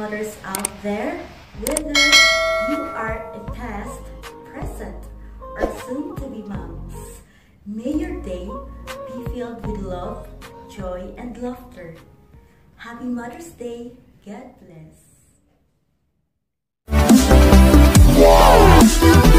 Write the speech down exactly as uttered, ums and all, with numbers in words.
mothers out there, whether you are a past, present, or soon to be moms, may your day be filled with love, joy, and laughter. Happy Mother's Day. God bless.